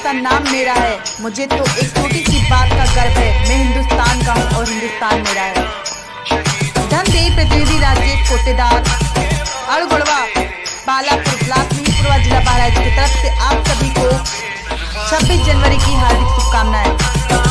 सा नाम मेरा है। मुझे तो एक छोटी सी बात का गर्व है, मैं हिंदुस्तान का हूँ और हिंदुस्तान मेरा है। धनदेव प्रतिनिधि राजेश कोटेदार, अड़गड़वा, बालापुर ब्लॉक, मिहींपुरवा, जिला बहराइच की तरफ से आप सभी को 26 जनवरी की हार्दिक शुभकामनाएं।